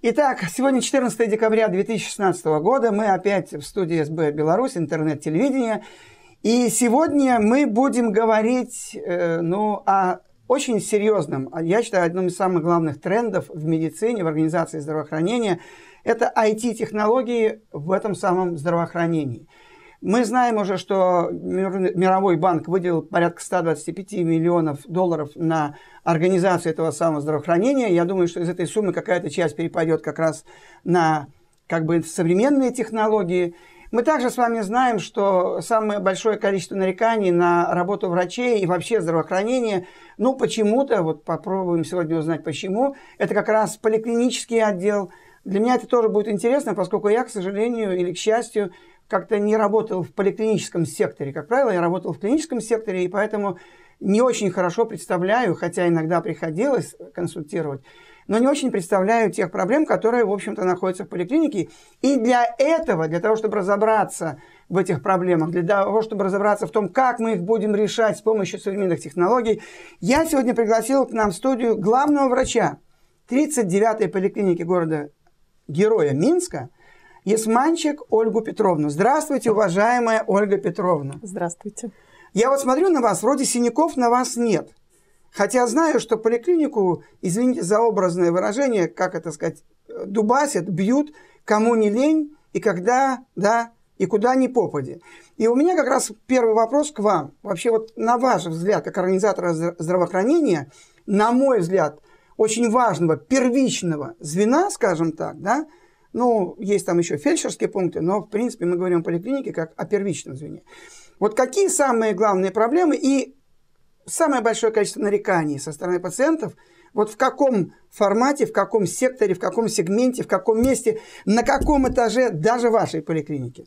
Итак, сегодня 14 декабря 2016 года. Мы опять в студии СБ Беларусь, интернет-телевидение. И сегодня мы будем говорить о очень серьезном, я считаю, одном из самых главных трендов в медицине, в организации здравоохранения. Это IT-технологии в этом самом здравоохранении. Мы знаем уже, что Мировой банк выделил порядка 125 миллионов долларов на организацию этого самого здравоохранения. Я думаю, что из этой суммы какая-то часть перепадет как раз на современные технологии. Мы также с вами знаем, что самое большое количество нареканий на работу врачей и вообще здравоохранение, почему-то, попробуем сегодня узнать почему, это как раз поликлинический отдел. Для меня это тоже будет интересно, поскольку я, к сожалению или к счастью, как-то не работал в поликлиническом секторе. Как правило, я работал в клиническом секторе, и поэтому не очень хорошо представляю, хотя иногда приходилось консультировать, но не очень представляю тех проблем, которые, в общем-то, находятся в поликлинике. И для того, чтобы разобраться в этих проблемах, для того, чтобы разобраться в том, как мы их будем решать с помощью современных технологий, я сегодня пригласил к нам в студию главного врача 39-й поликлиники города-героя Минска, Ясманчик Ольгу Петровну. Здравствуйте, уважаемая Ольга Петровна. Здравствуйте. Я смотрю на вас, вроде синяков на вас нет. Хотя знаю, что поликлинику, извините за образное выражение, дубасят, бьют, кому не лень, и когда, и куда ни попади. И у меня как раз первый вопрос к вам. Вообще, на ваш взгляд, как организатора здравоохранения, на мой взгляд, очень важного первичного звена, скажем так, есть там еще фельдшерские пункты, но, в принципе, мы говорим о поликлинике как о первичном звене. Какие самые главные проблемы и самое большое количество нареканий со стороны пациентов, в каком формате, в каком секторе, в каком сегменте, в каком месте, на каком этаже даже вашей поликлиники?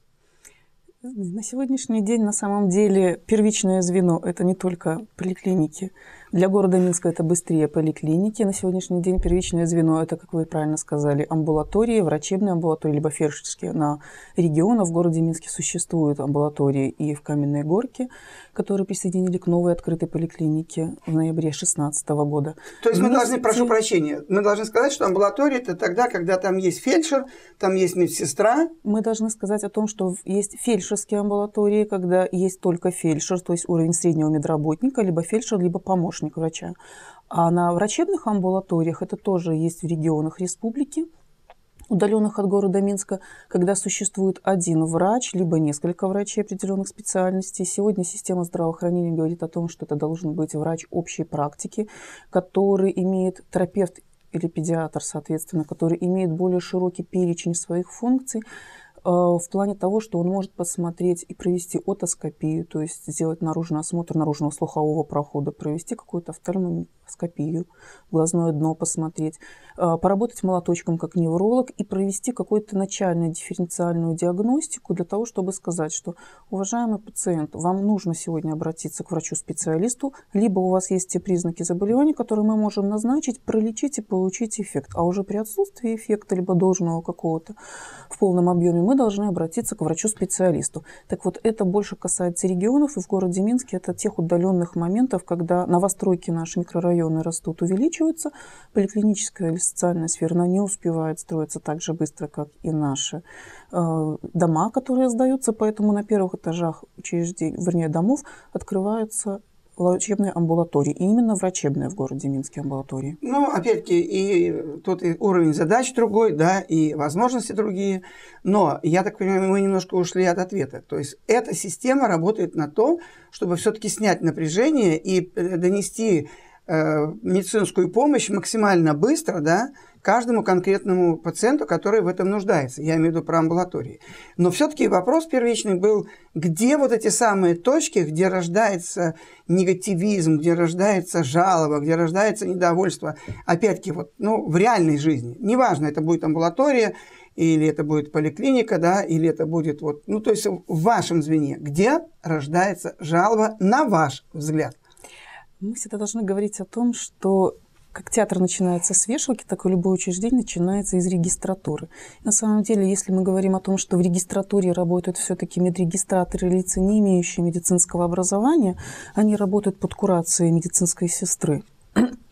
На сегодняшний день, на самом деле, первичное звено – это не только поликлиники. Для города Минска это быстрее поликлиники. На сегодняшний день первичное звено – это, как вы правильно сказали, амбулатории, врачебные амбулатории, либо фельдшерские. На регионах в городе Минске существуют амбулатории и в Каменной Горке, которые присоединили к новой открытой поликлинике в ноябре 2016 года. То есть мы должны, прошу прощения, мы должны сказать, что амбулатория – это тогда, когда там есть фельдшер, там есть медсестра? Мы должны сказать о том, что есть фельдшерские амбулатории, когда есть только фельдшер, то есть уровень среднего медработника, либо фельдшер, либо помощник врача. А на врачебных амбулаториях, это тоже есть в регионах республики, удаленных от города Минска, когда существует один врач, либо несколько врачей определенных специальностей. Сегодня система здравоохранения говорит о том, что это должен быть врач общей практики, который имеет терапевт или педиатр, соответственно, который имеет более широкий перечень своих функций, в плане того, что он может посмотреть и провести отоскопию, то есть сделать наружный осмотр наружного слухового прохода, провести какую-то офтальмоскопию, глазное дно посмотреть, поработать молоточком как невролог и провести какую-то начальную дифференциальную диагностику для того, чтобы сказать, что, уважаемый пациент, вам нужно сегодня обратиться к врачу-специалисту, либо у вас есть те признаки заболевания, которые мы можем назначить, пролечить и получить эффект. А уже при отсутствии эффекта, либо должного какого-то в полном объеме, мы должны обратиться к врачу-специалисту. Так вот, это больше касается регионов, и в городе Минске это тех удаленных моментов, когда новостройки наши микрорайоны растут, увеличиваются, поликлиническая или социальная сфера, она не успевает строиться так же быстро, как и наши дома, которые сдаются, поэтому на первых этажах домов открываются врачебные амбулатории, и именно врачебные в городе Минске амбулатории. Опять-таки, и тут и уровень задач другой, и возможности другие, но, я так понимаю, мы немножко ушли от ответа. То есть, эта система работает на то, чтобы все-таки снять напряжение и донести медицинскую помощь максимально быстро, каждому конкретному пациенту, который в этом нуждается. Я имею в виду про амбулатории. Но все-таки вопрос первичный был, где эти самые точки, где рождается негативизм, где рождается жалоба, где рождается недовольство, опять-таки, в реальной жизни. Неважно, это будет амбулатория, или это будет поликлиника, или это будет, то есть в вашем звене, где рождается жалоба, на ваш взгляд? Мы всегда должны говорить о том, что как театр начинается с вешалки, так и любое учреждение начинается из регистратуры. На самом деле, если мы говорим о том, что в регистратуре работают все-таки медрегистраторы, лица, не имеющие медицинского образования, они работают под курацией медицинской сестры.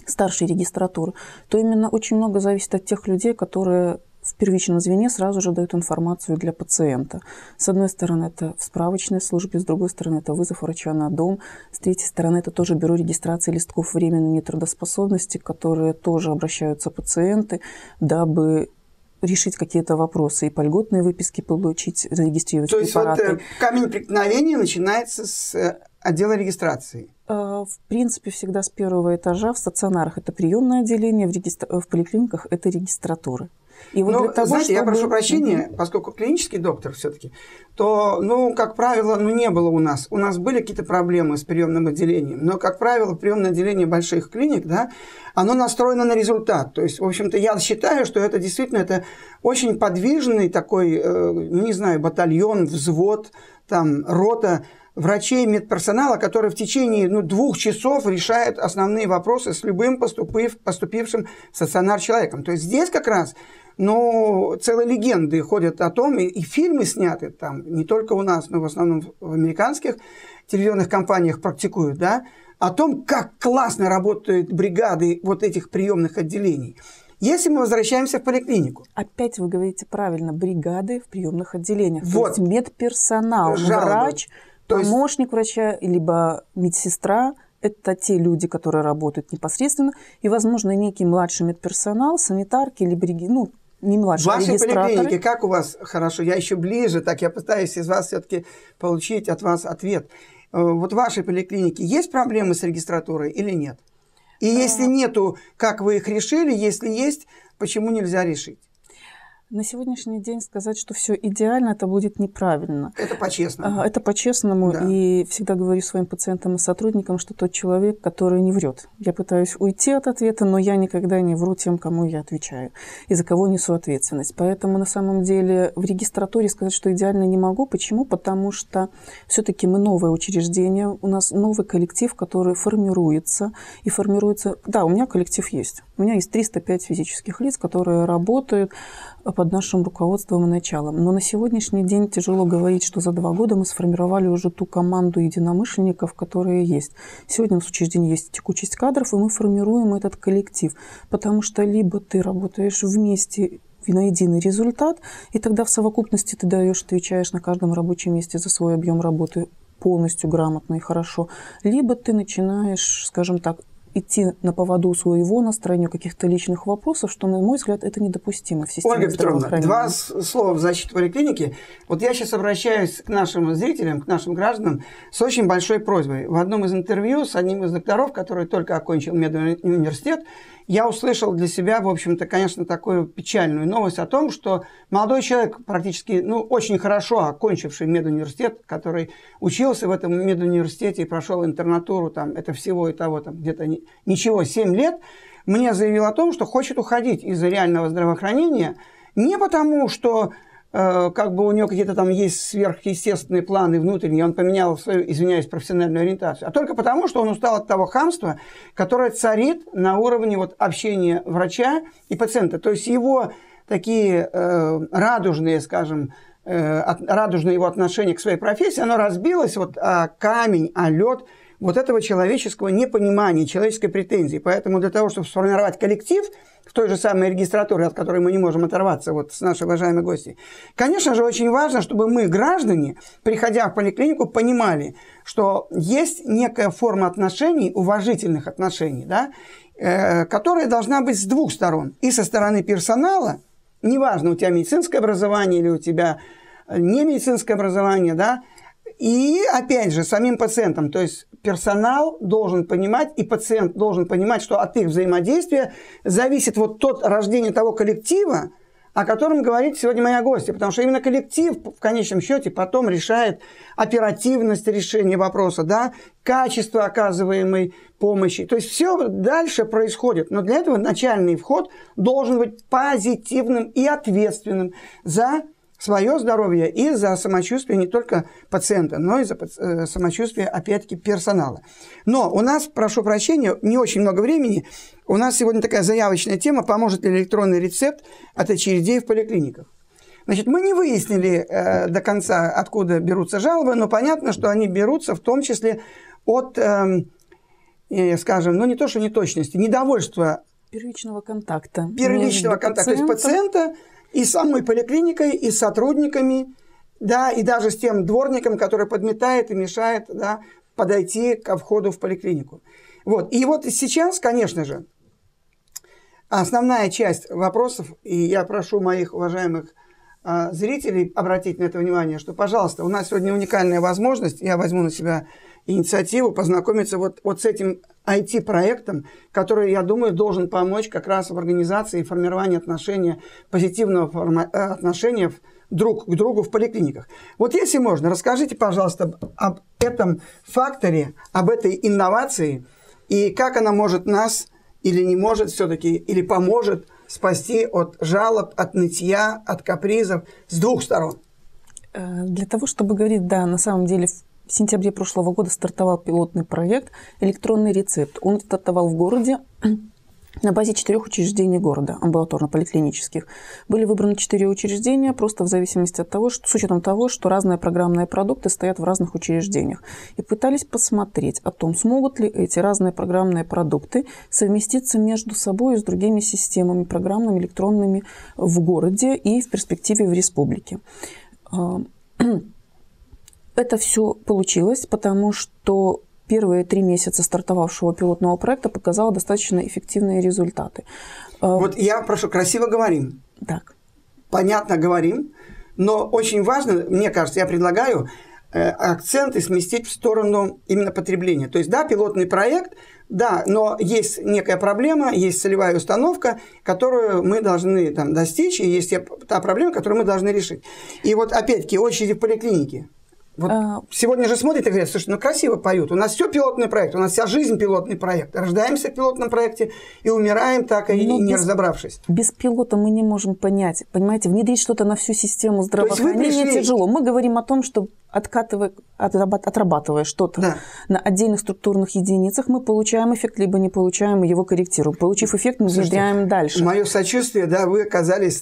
старшей регистратуры, то именно очень много зависит от тех людей, которые в первичном звене сразу же дают информацию для пациента. С одной стороны, это в справочной службе, с другой стороны, это вызов врача на дом, с третьей стороны, это тоже бюро регистрации листков временной нетрудоспособности, которые тоже обращаются пациенты, дабы решить какие-то вопросы и по льготной выписке получить, зарегистрировать препараты. То есть вот камень преткновения начинается с отдела регистрации? В принципе, всегда с первого этажа. В стационарах это приемное отделение, в поликлиниках это регистратуры. И вот для того, знаете, я прошу прощения, поскольку клинический доктор все-таки, то, как правило, не было у нас. У нас были какие-то проблемы с приемным отделением, но, как правило, приемное отделение больших клиник, да, оно настроено на результат. То есть, в общем-то, я считаю, что это действительно это очень подвижный такой, батальон, взвод, там, рота врачей, медперсонала, который в течение 2 часов решает основные вопросы с любым поступившим в стационар человеком. То есть здесь как раз целые легенды ходят о том, и фильмы сняты там, не только у нас, но в основном в американских телевизионных компаниях практикуют, да, о том, как классно работают бригады вот этих приемных отделений. Если мы возвращаемся в поликлинику. Опять вы говорите правильно, бригады в приемных отделениях. Вот. То есть медперсонал, врач, помощник врача, либо медсестра. Это те люди, которые работают непосредственно. И, возможно, некий младший медперсонал, санитарки, либо не младшие регистраторы. Ваши поликлиники, как у вас хорошо? Я еще ближе, так я пытаюсь из вас все-таки получить от вас ответ. Вот в вашей поликлинике есть проблемы с регистратурой или нет? И если нету, как вы их решили? Если есть, почему нельзя решить? На сегодняшний день сказать, что все идеально, это будет неправильно. Это по-честному. Это по-честному. Да. И всегда говорю своим пациентам и сотрудникам, что тот человек, который не врет. Я пытаюсь уйти от ответа, но я никогда не вру тем, кому я отвечаю, и за кого несу ответственность. Поэтому на самом деле в регистратуре сказать, что идеально не могу. Почему? Потому что все-таки мы новое учреждение, у нас новый коллектив, который формируется. И формируется... Да, у меня коллектив есть. У меня есть 305 физических лиц, которые работают под нашим руководством и началом. Но на сегодняшний день тяжело говорить, что за 2 года мы сформировали уже ту команду единомышленников, которые есть. Сегодня у нас в учреждении есть текучесть кадров, и мы формируем этот коллектив. Потому что либо ты работаешь вместе на единый результат, и тогда в совокупности ты отвечаешь на каждом рабочем месте за свой объем работы полностью грамотно и хорошо. Либо ты начинаешь, скажем так, идти на поводу своего настроения, каких-то личных вопросов, что, на мой взгляд, это недопустимо в системе здравоохранения. Ольга Петровна, 2 слова в защиту поликлиники. Вот я сейчас обращаюсь к нашим зрителям, к нашим гражданам с очень большой просьбой. В одном из интервью с одним из докторов, который только окончил медуниверситет, я услышал для себя, в общем-то, конечно, такую печальную новость о том, что молодой человек, практически, очень хорошо окончивший медуниверситет, который учился в этом медуниверситете и прошел интернатуру, там, это всего и того, там, где-то ничего, 7 лет, мне заявил о том, что хочет уходить из реального здравоохранения не потому, что у него какие-то там есть сверхъестественные планы внутренние, он поменял свою, извиняюсь, профессиональную ориентацию, а только потому, что он устал от того хамства, которое царит на уровне общения врача и пациента. То есть его такие радужные, скажем, радужное его отношение к своей профессии, оно разбилось о камень, о лед этого человеческого непонимания, человеческой претензии. Поэтому для того, чтобы сформировать коллектив в той же самой регистратуре, от которой мы не можем оторваться с нашей уважаемой гостьей, конечно же, очень важно, чтобы мы, граждане, приходя в поликлинику, понимали, что есть некая форма отношений, уважительных отношений, да, которая должна быть с 2 сторон. И со стороны персонала, неважно, у тебя медицинское образование или у тебя не медицинское образование, да, и, опять же, самим пациентам. То есть персонал должен понимать, и пациент должен понимать, что от их взаимодействия зависит рождение того коллектива, о котором говорит сегодня моя гостья. Потому что именно коллектив, в конечном счете, потом решает оперативность решения вопроса, да, качество оказываемой помощи. То есть все дальше происходит. Но для этого начальный вход должен быть позитивным и ответственным за свое здоровье и за самочувствие не только пациента, но и за самочувствие, опять-таки, персонала. Но у нас, прошу прощения, не очень много времени. У нас сегодня такая заявочная тема: поможет ли электронный рецепт от очередей в поликлиниках. Значит, мы не выяснили до конца, откуда берутся жалобы, но понятно, что они берутся в том числе от скажем, ну не то, что неточности, недовольство первичного контакта. То есть пациента и с самой поликлиникой, и с сотрудниками, да, и даже с тем дворником, который подметает и мешает, да, подойти ко входу в поликлинику. Вот. И вот сейчас, конечно же, основная часть вопросов, и я прошу моих уважаемых зрителей обратить на это внимание, что, пожалуйста, у нас сегодня уникальная возможность, я возьму на себя инициативу познакомиться вот с этим IT-проектом, который, я думаю, должен помочь как раз в организации и формировании отношения, позитивного отношения друг к другу в поликлиниках. Вот если можно, расскажите, пожалуйста, об этом факторе, об этой инновации и как она может нас или не может все-таки, или поможет спасти от жалоб, от нытья, от капризов с двух сторон. Для того, чтобы говорить, да, на самом деле в сентябре прошлого года стартовал пилотный проект «Электронный рецепт». Он стартовал в городе на базе 4 учреждений города, амбулаторно-поликлинических. Были выбраны 4 учреждения просто в зависимости от того, что, с учетом того, что разные программные продукты стоят в разных учреждениях. И пытались посмотреть о том, смогут ли эти разные программные продукты совместиться между собой и с другими системами программными, электронными в городе и в перспективе в республике. Это все получилось, потому что первые 3 месяца стартовавшего пилотного проекта показало достаточно эффективные результаты. Вот я прошу, красиво говорим. Так. Понятно говорим, но очень важно, мне кажется, я предлагаю акценты сместить в сторону именно потребления. То есть, да, пилотный проект, да, но есть некая проблема, есть целевая установка, которую мы должны там достичь, и есть та проблема, которую мы должны решить. И вот опять-таки очереди в поликлинике. Вот сегодня же смотрят и говорят, слушай, ну красиво поют, у нас все пилотный проект, у нас вся жизнь пилотный проект. Рождаемся в пилотном проекте и умираем так и не разобравшись. Без пилота мы не можем понять, понимаете, внедрить что-то на всю систему здравоохранения тяжело. Мы говорим о том, что отрабатывая что-то на отдельных структурных единицах, мы получаем эффект, либо не получаем, его корректируем. Получив эффект, мы внедряем дальше. Мое сочувствие, да, вы оказались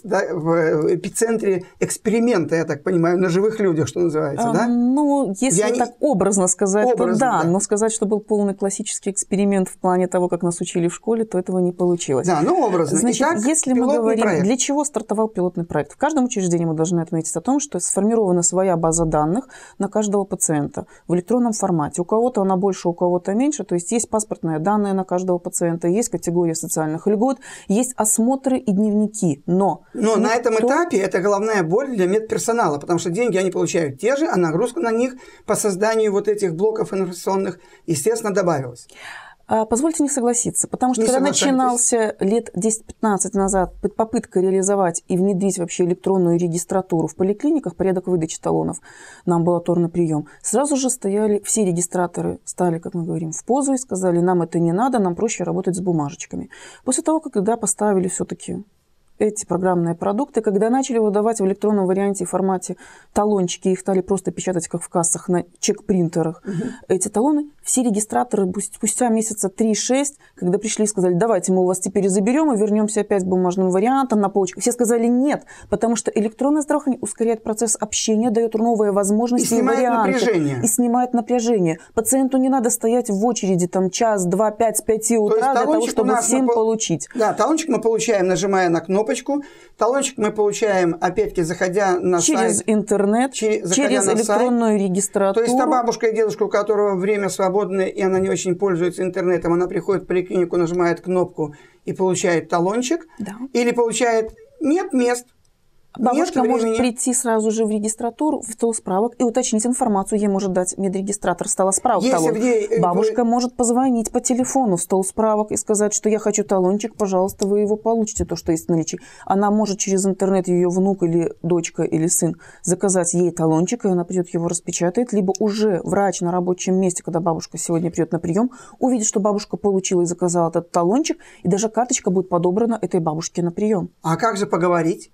в эпицентре эксперимента, я так понимаю, на живых людях, что называется, да? Ну, если так образно сказать, то да. Но сказать, что был полный классический эксперимент в плане того, как нас учили в школе, то этого не получилось. Да, ну образно. Значит, итак, если мы говорим, для чего стартовал пилотный проект? В каждом учреждении мы должны отметить о том, что сформирована своя база данных на каждого пациента в электронном формате. У кого-то она больше, у кого-то меньше. То есть есть паспортные данные на каждого пациента, есть категория социальных льгот, есть осмотры и дневники. Но на этом этапе это головная боль для медперсонала, потому что деньги они получают те же, а нагрузка на них по созданию вот этих блоков информационных, естественно, добавилась. Позвольте не согласиться, потому что когда начинался лет 10-15 назад попытка реализовать и внедрить вообще электронную регистратуру в поликлиниках, порядок выдачи талонов на амбулаторный прием, сразу же стояли, все регистраторы стали, как мы говорим, в позу и сказали, нам это не надо, нам проще работать с бумажечками. После того, когда поставили все-таки эти программные продукты, когда начали выдавать в электронном варианте и формате талончики, их стали просто печатать, как в кассах, на чек-принтерах, эти талоны, все регистраторы спустя месяца 3-6, когда пришли и сказали, давайте мы у вас теперь заберем и вернемся опять к бумажным вариантам на полочках, все сказали нет, потому что электронное здравоохранение ускоряет процесс общения, дает новые возможности и варианты. И снимает напряжение. Пациенту не надо стоять в очереди там час, 2, 5 с 5 утра для того, чтобы всем получить. Да, талончик мы получаем, нажимая на кнопочку. Талончик мы получаем, опять-таки, заходя на сайт. Через интернет, через электронную регистратуру. То есть та бабушка и дедушка, у которого время свободное, и она не очень пользуется интернетом, она приходит в поликлинику, нажимает кнопку и получает талончик. Да. Или получает «нет мест». Бабушка может прийти сразу же в регистратуру, в стол справок и уточнить информацию. Ей может дать медрегистратор стола справок. Бабушка может позвонить по телефону в стол справок и сказать, что я хочу талончик, пожалуйста, вы его получите, то, что есть в наличии. Она может через интернет, ее внук или дочка или сын, заказать ей талончик, и она придет его распечатает. Либо уже врач на рабочем месте, когда бабушка сегодня придет на прием, увидит, что бабушка получила и заказала этот талончик, и даже карточка будет подобрана этой бабушке на прием. А как же поговорить?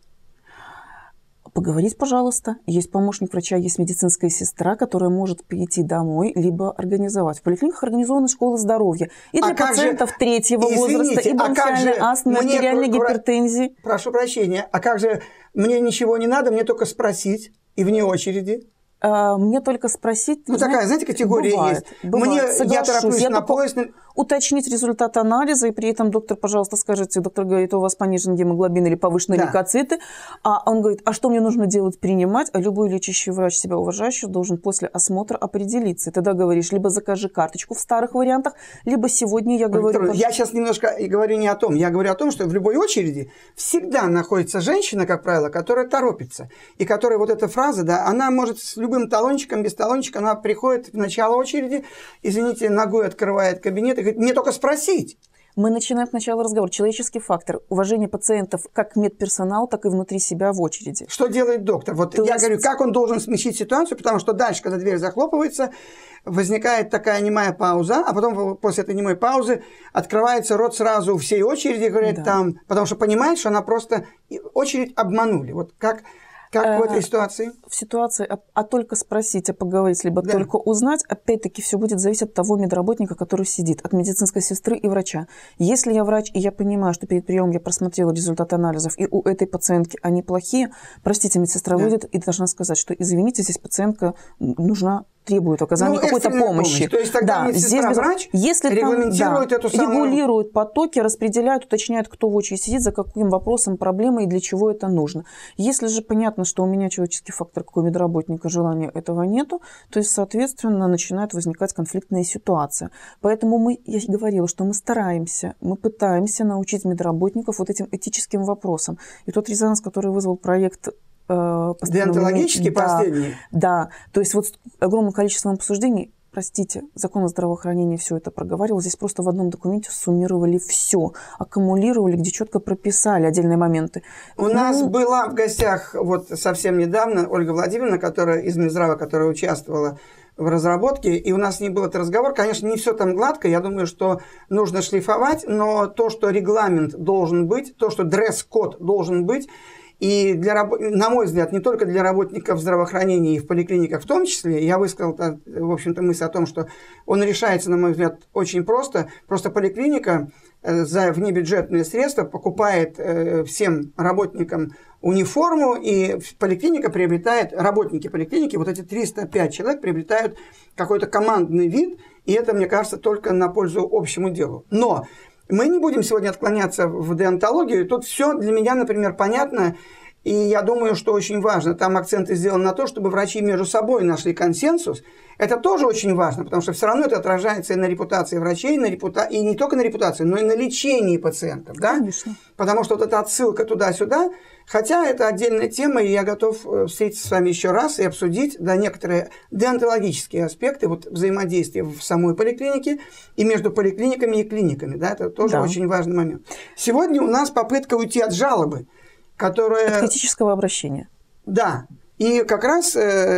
Поговорить, пожалуйста. Есть помощник врача, есть медицинская сестра, которая может прийти домой, либо организовать. В поликлиниках организованы школы здоровья. И для пациентов третьего возраста, и бронхиальной астмы, артериальной гипертензии. Прошу прощения, а как же мне ничего не надо, мне только спросить и вне очереди? Мне только спросить... Ну, такая, знаете, категория бывает, есть. Бывает, Я тороплюсь на поезд. Уточнить результат анализа, и при этом доктор, пожалуйста, скажите, доктор говорит, у вас понижен гемоглобин или повышены лейкоциты, а он говорит, а что мне нужно делать, принимать? А любой лечащий врач, себя уважающий, должен после осмотра определиться. И тогда говоришь, либо закажи карточку в старых вариантах, либо сегодня я говорю... Я сейчас немножко говорю не о том. Я говорю о том, что в любой очереди всегда находится женщина, как правило, которая торопится. И которая вот эта фраза, да, она может с любым талончиком, без талончика, она приходит в начало очереди, извините, ногой открывает кабинет и говорит, мне только спросить. Мы начинаем сначала разговор. Человеческий фактор. Уважение пациентов как к медперсоналу, так и внутри себя в очереди. Что делает доктор? Вот я говорю, как он должен смягчить ситуацию, потому что дальше, когда дверь захлопывается, возникает такая немая пауза, а потом после этой немой паузы открывается рот сразу всей очереди, говорят, там, потому что понимает, что она просто очередь обманули. Вот как в этой ситуации? В ситуации, только спросить, поговорить, либо только узнать, опять-таки все будет зависеть от того медработника, который сидит, от медицинской сестры и врача. Если я врач, и я понимаю, что перед приемом я просмотрела результаты анализов, и у этой пациентки они плохие, простите, медсестра выйдет и должна сказать, что, извините, здесь пациентка требует оказания какой-то помощи. То есть тогда медсестра-врач регламентирует эту самую... Регулирует потоки, распределяет, уточняет, кто в очереди сидит, за каким вопросом, проблемой и для чего это нужно. Если же понятно, что у меня человеческий фактор, как у медработника, желания этого нету, то есть, соответственно, начинает возникать конфликтная ситуация. Поэтому я говорила, что мы стараемся, мы пытаемся научить медработников вот этим этическим вопросам. И тот резонанс, который вызвал проект деонтологический последний. Да, то есть вот с огромным количеством обсуждений, простите, закон о здравоохранении все это проговаривал, здесь просто в одном документе суммировали все, аккумулировали, где четко прописали отдельные моменты. У нас была в гостях вот совсем недавно Ольга Владимировна, которая из Минздрава, которая участвовала в разработке, и у нас с ней был этот разговор. Конечно, не все там гладко, я думаю, что нужно шлифовать, но то, что регламент должен быть, то, что дресс-код должен быть, и, на мой взгляд, не только для работников здравоохранения и в поликлиниках в том числе, я высказал, в общем-то, мысль о том, что он решается, на мой взгляд, очень просто. Просто поликлиника за внебюджетные средства покупает всем работникам униформу, и поликлиника приобретает, работники поликлиники, вот эти 305 человек приобретают какой-то командный вид, и это, мне кажется, только на пользу общему делу. Но мы не будем сегодня отклоняться в деонтологию. Тут все для меня, например, понятно. И я думаю, что очень важно. Там акценты сделаны на то, чтобы врачи между собой нашли консенсус. Это тоже очень важно, потому что все равно это отражается и на репутации врачей, и не только на репутации, но и на лечении пациентов. Да? Конечно. Потому что вот эта отсылка туда-сюда, хотя это отдельная тема, и я готов встретиться с вами еще раз и обсудить некоторые деонтологические аспекты взаимодействия в самой поликлинике и между поликлиниками и клиниками. Да? Это тоже очень важный момент. Сегодня у нас попытка уйти от жалобы, которая... От критического обращения. Да. И как раз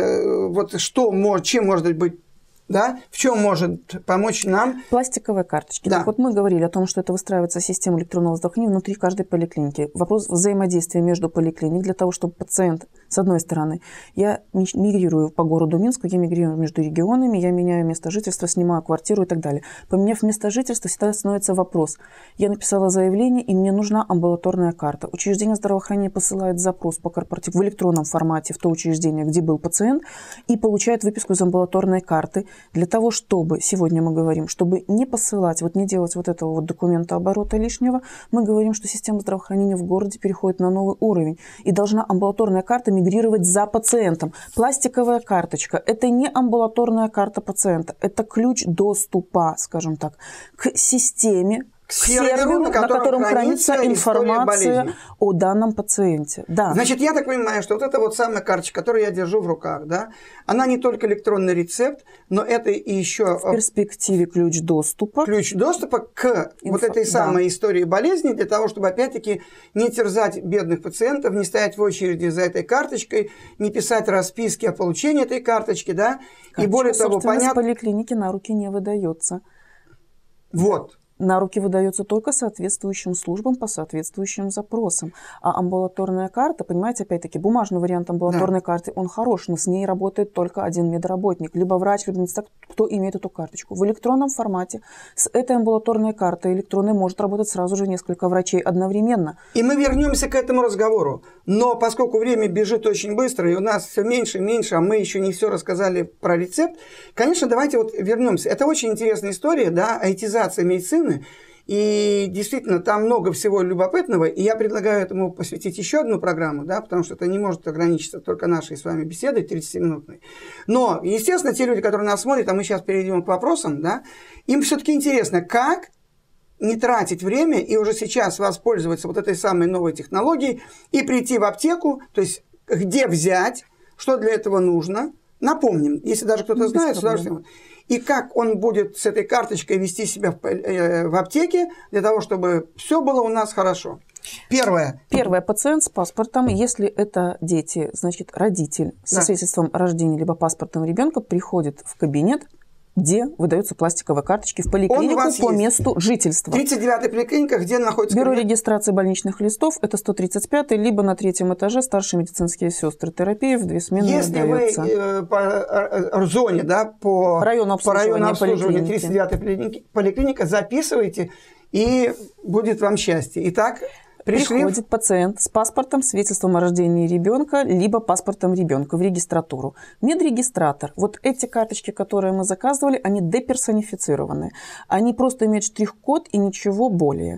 чем может быть, да, в чем может помочь нам... Пластиковые карточки. Да. Так вот мы говорили о том, что это выстраивается система электронного здравоохранения внутри каждой поликлиники. Вопрос взаимодействия между поликлиник для того, чтобы пациент, с одной стороны, я мигрирую по городу Минску, я мигрирую между регионами, я меняю место жительства, снимаю квартиру и так далее. Поменяв место жительства, всегда становится вопрос. Я написала заявление, и мне нужна амбулаторная карта. Учреждение здравоохранения посылает запрос по корпоративу в электронном формате в то учреждение, где был пациент, и получает выписку из амбулаторной карты. Для того, чтобы, сегодня мы говорим, чтобы не посылать, не делать этого документа оборота лишнего, мы говорим, что система здравоохранения в городе переходит на новый уровень. И должна амбулаторная карта мигрировать за пациентом. Пластиковая карточка – это не амбулаторная карта пациента, это ключ доступа, скажем так, к системе, к серверу, на котором хранится информация о данном пациенте. Да. Значит, я так понимаю, что вот эта самая карточка, которую я держу в руках, да, она не только электронный рецепт, но это и еще... В перспективе ключ доступа. Ключ доступа к вот этой самой истории болезни, для того, чтобы, опять-таки, не терзать бедных пациентов, не стоять в очереди за этой карточкой, не писать расписки о получении этой карточки, да. Карточка, и более того, понятно... в поликлинике на руки не выдается. Вот. на руки выдается только соответствующим службам по соответствующим запросам. А амбулаторная карта, понимаете, опять-таки, бумажный вариант амбулаторной карты, он хорош, но с ней работает только один медработник, либо врач, либо медсестра, кто имеет эту карточку. В электронном формате с этой амбулаторной картой электронной может работать сразу же несколько врачей одновременно. И мы вернемся к этому разговору. Но поскольку время бежит очень быстро, и у нас все меньше и меньше, а мы еще не все рассказали про рецепт, конечно, давайте вот вернемся. Это очень интересная история, да, айтизация медицины. И действительно, там много всего любопытного, и я предлагаю этому посвятить еще одну программу, да, потому что это не может ограничиться только нашей с вами беседой 30-минутной. Но, естественно, те люди, которые нас смотрят, а мы сейчас перейдем к вопросам, да, им все-таки интересно, как не тратить время и уже сейчас воспользоваться вот этой самой новой технологией и прийти в аптеку, то есть где взять, что для этого нужно. Напомним, если даже кто-то знает, с удовольствием. И как он будет с этой карточкой вести себя в аптеке, для того, чтобы все было у нас хорошо. Первое, пациент с паспортом, если это дети, значит, родитель со свидетельством о рождении либо паспортом ребенка приходит в кабинет, где выдаются пластиковые карточки в поликлинику по месту жительства. 39-я поликлиника, где находится Бюро регистрации больничных листов, это 135-й, либо на 3-м этаже старшие медицинские сестры. Терапия в 2 смены выдается. Если вы по зоне, да, по району обслуживания 39-й поликлиника, записывайте, и будет вам счастье. Итак, приходит пациент с паспортом, свидетельством о рождении ребенка, либо паспортом ребенка в регистратуру. Медрегистратор. Вот эти карточки, которые мы заказывали, они деперсонифицированы. Они просто имеют штрих-код и ничего более.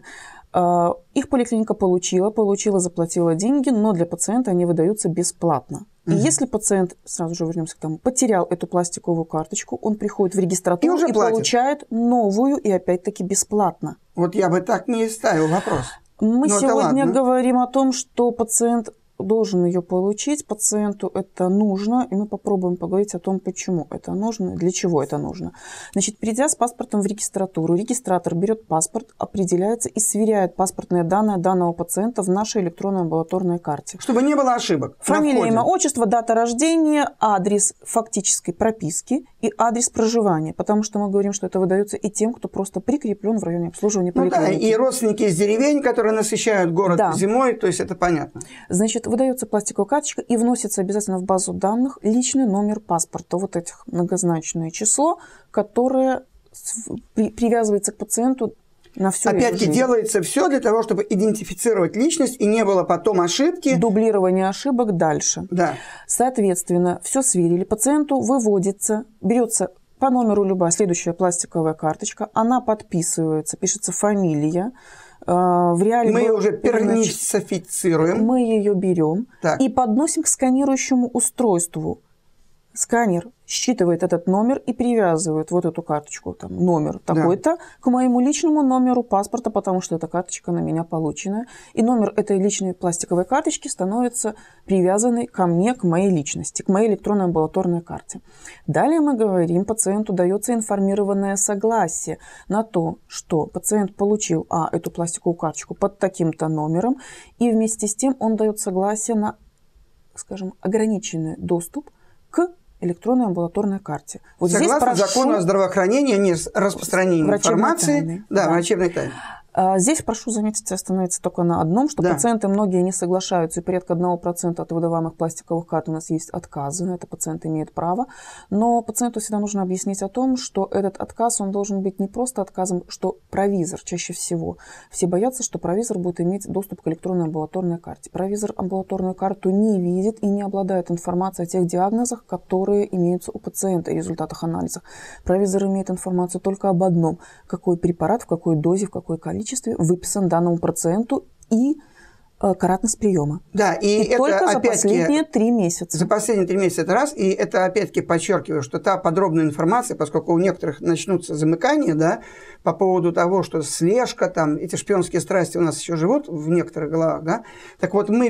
Их поликлиника получила, заплатила деньги, но для пациента они выдаются бесплатно. И если пациент, сразу же вернемся к тому, потерял эту пластиковую карточку, он приходит в регистратуру и получает новую, и опять-таки бесплатно. Вот я бы так не ставил вопрос. Мы сегодня говорим о том, что пациент должен ее получить, пациенту это нужно, и мы попробуем поговорить о том, почему это нужно, для чего это нужно. Значит, придя с паспортом в регистратуру, регистратор берет паспорт, определяется и сверяет паспортные данные данного пациента в нашей электронной амбулаторной карте. Чтобы не было ошибок. Фамилия, имя, отчество, дата рождения, адрес фактической прописки и адрес проживания, потому что мы говорим, что это выдается и тем, кто просто прикреплен в районе обслуживания поликлиники. Да, и родственники из деревень, которые насыщают город зимой, то есть это понятно. Значит, выдается пластиковая карточка и вносится обязательно в базу данных личный номер паспорта, вот этих многозначное число, которое привязывается к пациенту на всю его жизнь. Опять-таки делается все для того, чтобы идентифицировать личность и не было потом ошибки. Дублирование ошибок дальше. Да. Соответственно, все сверили, пациенту выводится, берется по номеру любая следующая пластиковая карточка, она подписывается, пишется фамилия. Мы ее уже пернифицируем. Мы ее берем и подносим к сканирующему устройству. Сканер считывает этот номер и привязывает вот эту карточку, там, номер такой-то, к моему личному номеру паспорта, потому что эта карточка на меня полученная. И номер этой личной пластиковой карточки становится привязанной ко мне, к моей личности, к моей электронной амбулаторной карте. Далее мы говорим, пациенту дается информированное согласие на то, что пациент получил эту пластиковую карточку под таким-то номером, и вместе с тем он дает согласие на, скажем, ограниченный доступ к электронной амбулаторной карте. Вот согласно закону о здравоохранении, не распространении информации, врачебной тайны. Здесь, прошу заметить, остановиться только на одном, что пациенты многие не соглашаются, и порядка 1% от выдаваемых пластиковых карт у нас есть отказы, на это пациент имеет право, но пациенту всегда нужно объяснить о том, что этот отказ, он должен быть не просто отказом, что провизор чаще всего. Все боятся, что провизор будет иметь доступ к электронной амбулаторной карте. Провизор амбулаторную карту не видит и не обладает информацией о тех диагнозах, которые имеются у пациента и результатах анализов. Провизор имеет информацию только об одном, какой препарат, в какой дозе, в какой количестве выписан данному пациенту и кратность приема. Да, и это только за последние 3 месяца. За последние 3 месяца это раз. И это опять-таки подчеркиваю, что та подробная информация, поскольку у некоторых начнутся замыкания, по поводу того, что слежка, там, эти шпионские страсти у нас еще живут в некоторых головах, так вот мы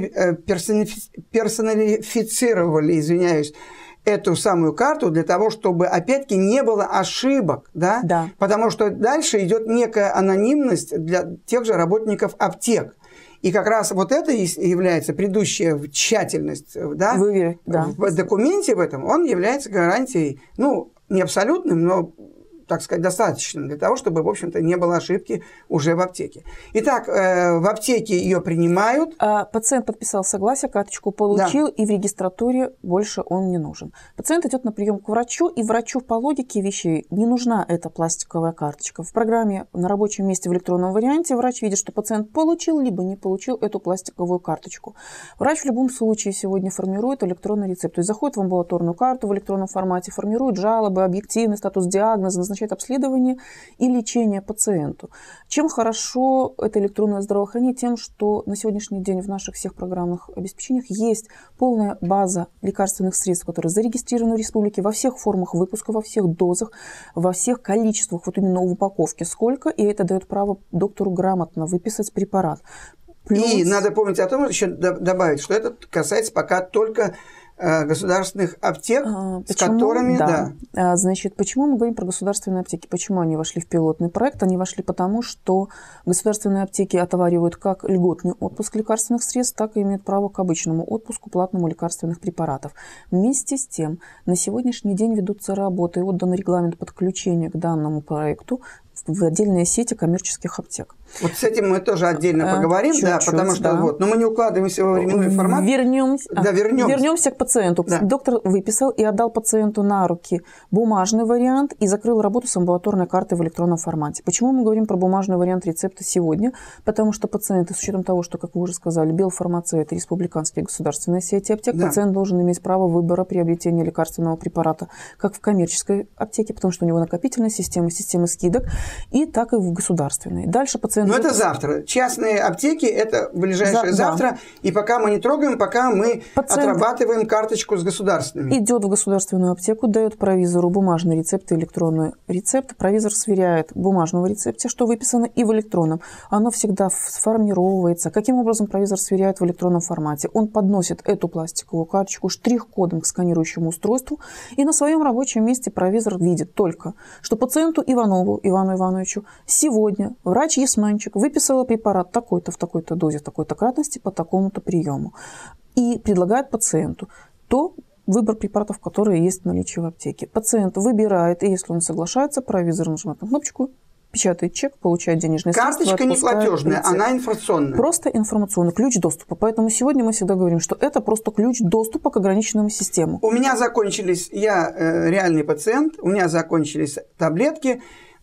персонифицировали, эту самую карту для того, чтобы, опять-таки, не было ошибок, потому что дальше идет некая анонимность для тех же работников аптек. И как раз вот это является предыдущая тщательность в документе в этом, он является гарантией, не абсолютным, но так сказать, достаточным для того, чтобы, в общем-то, не было ошибки уже в аптеке. Итак, в аптеке ее принимают. Пациент подписал согласие, карточку получил, и в регистратуре больше он не нужен. Пациент идет на прием к врачу, и врачу по логике вещей не нужна эта пластиковая карточка. В программе на рабочем месте в электронном варианте врач видит, что пациент получил либо не получил эту пластиковую карточку. Врач в любом случае сегодня формирует электронный рецепт. То есть заходит в амбулаторную карту в электронном формате, формирует жалобы, объективный статус диагноза, назначает обследование и лечение пациенту. Чем хорошо это электронное здравоохранение? Тем, что на сегодняшний день в наших всех программных обеспечениях есть полная база лекарственных средств, которые зарегистрированы в республике во всех формах выпуска, во всех дозах, во всех количествах, вот именно в упаковке сколько, и это дает право доктору грамотно выписать препарат. Плюс... И надо помнить о том, еще добавить, что это касается пока только государственных аптек, с которыми... Да. Значит, почему мы говорим про государственные аптеки? Почему они вошли в пилотный проект? Они вошли потому, что государственные аптеки отоваривают как льготный отпуск лекарственных средств, так и имеют право к обычному отпуску платному лекарственных препаратов. Вместе с тем, на сегодняшний день ведутся работы и отдан регламент подключения к данному проекту в отдельные сети коммерческих аптек. Вот с этим мы тоже отдельно поговорим, чуть-чуть, потому что вот, но мы не укладываемся во временной формат. Вернемся к пациенту. Да. Доктор выписал и отдал пациенту на руки бумажный вариант и закрыл работу с амбулаторной картой в электронном формате. Почему мы говорим про бумажный вариант рецепта сегодня? Потому что пациенты, с учетом того, что, как вы уже сказали, Белфармация – это республиканские государственные сети аптек, да. Пациент должен иметь право выбора приобретения лекарственного препарата как в коммерческой аптеке, потому что у него накопительная система, система скидок, и так и в государственной. Дальше пациент... Но это завтра. Частные аптеки – это ближайшее завтра. Да. И пока мы не трогаем, пока мы отрабатываем карточку с государственными. Идет в государственную аптеку, дает провизору бумажный рецепт и электронный рецепт. Провизор сверяет в бумажном рецепте, что выписано, и в электронном. Оно всегда сформировывается. Каким образом провизор сверяет в электронном формате? Он подносит эту пластиковую карточку штрих-кодом к сканирующему устройству, и на своем рабочем месте провизор видит только, что пациенту Иванову Ивану Ивановичу сегодня врач-ясманчик выписала препарат такой-то в такой-то дозе, в такой-то кратности по такому-то приему. И предлагает пациенту то выбор препаратов, которые есть в наличии в аптеке. Пациент выбирает, и если он соглашается, провизор нажимает на кнопочку, печатает чек, получает денежные средства. Карточка не платежная, она информационная. Просто информационный ключ доступа. Поэтому сегодня мы всегда говорим, что это просто ключ доступа к ограниченному системе. У меня закончились, я реальный пациент, у меня закончились таблетки,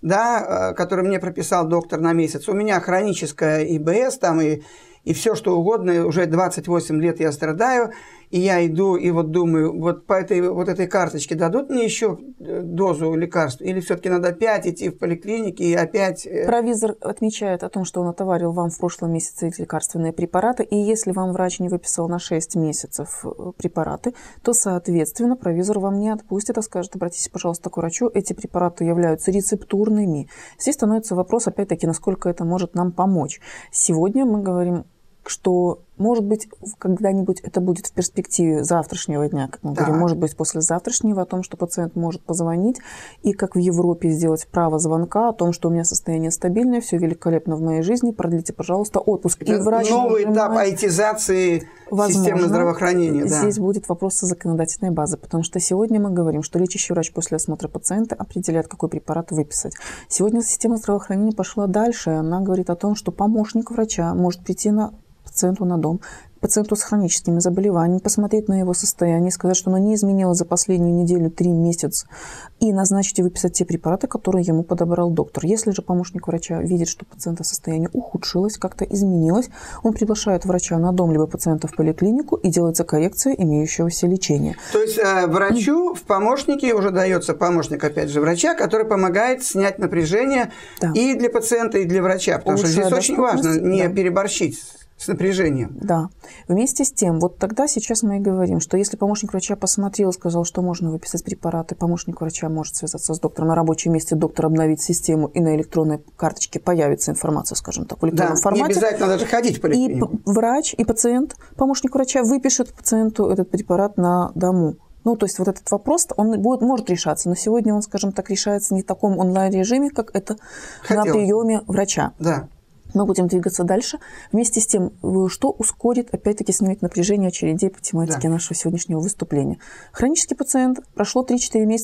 да, который мне прописал доктор на месяц. У меня хроническая ИБС там и все что угодно. Уже 28 лет я страдаю. И я иду и вот думаю, вот по этой карточке дадут мне еще дозу лекарств? Или все-таки надо опять идти в поликлинике и опять... Провизор отмечает о том, что он отоварил вам в прошлом месяце эти лекарственные препараты. И если вам врач не выписал на 6 месяцев препараты, то, соответственно, провизор вам не отпустит, а скажет: обратитесь, пожалуйста, к врачу. Эти препараты являются рецептурными. Здесь становится вопрос, опять-таки, насколько это может нам помочь. Сегодня мы говорим, что, может быть, когда-нибудь это будет в перспективе завтрашнего дня, как мы говорим, может быть, послезавтрашнего, о том, что пациент может позвонить и, как в Европе, сделать право звонка о том, что у меня состояние стабильное, все великолепно в моей жизни, продлите, пожалуйста, отпуск. Это новый этап айтизации системы здравоохранения. Здесь будет вопрос законодательной базы, потому что сегодня мы говорим, что лечащий врач после осмотра пациента определяет, какой препарат выписать. Сегодня система здравоохранения пошла дальше, она говорит о том, что помощник врача может прийти пациенту на дом, пациенту с хроническими заболеваниями, посмотреть на его состояние, сказать, что оно не изменилось за последнюю неделю, 3 месяца, и назначить и выписать те препараты, которые ему подобрал доктор. Если же помощник врача видит, что у пациента состояние ухудшилось, как-то изменилось, он приглашает врача на дом, либо пациента в поликлинику, и делается коррекция имеющегося лечения. То есть врачу в помощнике уже дается помощник, опять же, врача, который помогает снять напряжение и для пациента, и для врача, потому что здесь очень важно не переборщить с напряжением. Да. Вместе с тем, вот тогда сейчас мы и говорим, что если помощник врача посмотрел, сказал, что можно выписать препараты, помощник врача может связаться с доктором на рабочем месте, доктор обновит систему, и на электронной карточке появится информация, скажем так, в электронном формате. Не обязательно даже ходить в поликлинику. И врач, и пациент, помощник врача выпишет пациенту этот препарат на дому. Ну, то есть вот этот вопрос, он может решаться, но сегодня он, скажем так, решается не в таком онлайн-режиме, как это на приеме врача. Да. Мы будем двигаться дальше. Вместе с тем, что ускорит, опять-таки, снять напряжение очередей по тематике нашего сегодняшнего выступления. Хронический пациент, прошло 3-4 месяца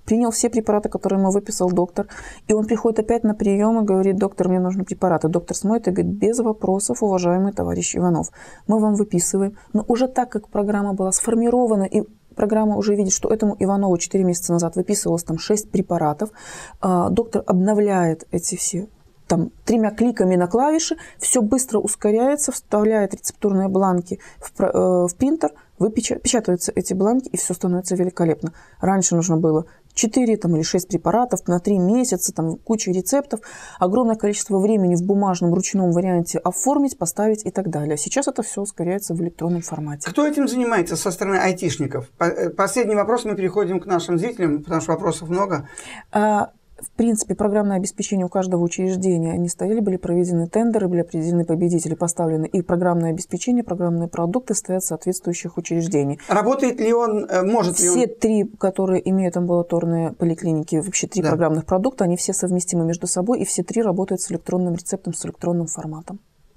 принял все препараты, которые ему выписал доктор, и он приходит опять на прием и говорит: доктор, мне нужны препараты. Доктор смотрит и говорит: без вопросов, уважаемый товарищ Иванов, мы вам выписываем. Но уже так как программа была сформирована, и программа уже видит, что этому Иванову 4 месяца назад выписывалось там 6 препаратов, доктор обновляет эти все там 3 кликами на клавиши, все быстро ускоряется, вставляет рецептурные бланки в принтер, печатаются эти бланки, и все становится великолепно. Раньше нужно было 4 там, или 6 препаратов на 3 месяца, там, куча рецептов, огромное количество времени в бумажном ручном варианте оформить, поставить и так далее. Сейчас это все ускоряется в электронном формате. Кто этим занимается со стороны айтишников? Последний вопрос, мы переходим к нашим зрителям, потому что вопросов много. В принципе, программное обеспечение у каждого учреждения не стояли, были проведены тендеры, были определены победители, поставлены и программное обеспечение, программные продукты стоят в соответствующих учреждениях. Работает ли он, может ли он? Все 3, которые имеют амбулаторные поликлиники, вообще 3 программных продукта, они все совместимы между собой, и все 3 работают с электронным рецептом, с электронным форматом.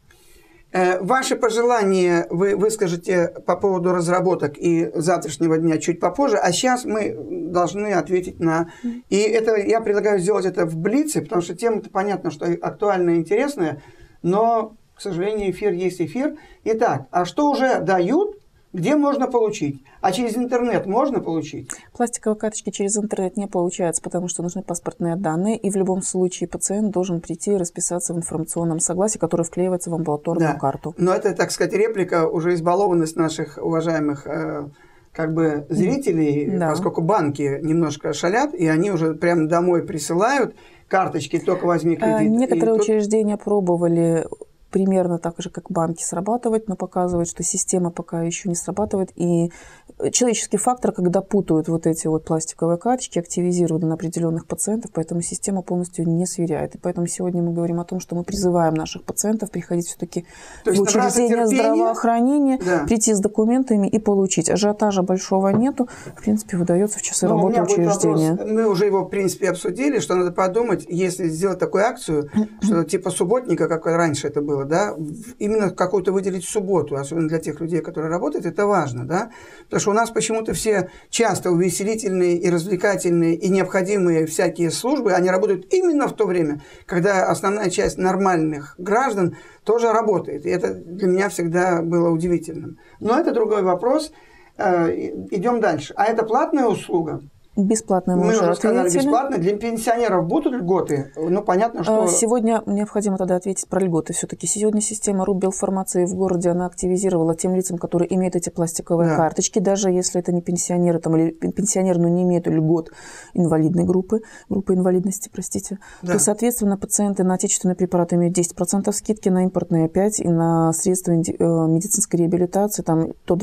Ваши пожелания вы выскажете по поводу разработок и завтрашнего дня чуть попозже, а сейчас мы должны ответить на... И это я предлагаю сделать это в блице, потому что тема-то понятно, что актуальная и интересная, но, к сожалению, эфир есть эфир. Итак, а что уже дают, где можно получить? А через интернет можно получить? Пластиковые карточки через интернет не получается, потому что нужны паспортные данные, и в любом случае пациент должен прийти и расписаться в информационном согласии, которое вклеивается в амбулаторную карту. Но это, так сказать, реплика, уже избалованность наших уважаемых зрителей, поскольку банки немножко шалят, и они уже прямо домой присылают карточки, только возьми кредит. Некоторые учреждения пробовали примерно так же, как банки, срабатывать, но показывает, что система пока еще не срабатывает. И человеческий фактор, когда путают вот эти вот пластиковые карточки, активизированы на определенных пациентов, поэтому система полностью не сверяет. И поэтому сегодня мы говорим о том, что мы призываем наших пациентов приходить все-таки в учреждение здравоохранения, прийти с документами и получить. Ажиотажа большого нету, в принципе, выдается в часы работы учреждения. Мы уже его, в принципе, обсудили, что надо подумать, если сделать такую акцию, что типа субботника, как раньше это было, да, именно какую-то выделить субботу, особенно для тех людей, которые работают, это важно, да, потому что у нас почему-то все часто увеселительные и развлекательные и необходимые всякие службы, они работают именно в то время, когда основная часть нормальных граждан тоже работает, и это для меня всегда было удивительным. Но это другой вопрос. Идем дальше. А это платная услуга? Бесплатно мы уже сказали, бесплатно. Для пенсионеров будут льготы? Ну, понятно, что... Сегодня необходимо тогда ответить про льготы. Все-таки сегодня система Рубелфармации в городе, она активизировала тем лицам, которые имеют эти пластиковые карточки, даже если это не пенсионеры, там, или пенсионеры, но не имеют льгот инвалидной группы инвалидности, простите, то, соответственно, пациенты на отечественные препараты имеют 10% скидки, на импортные 5%, и на средства медицинской реабилитации там, то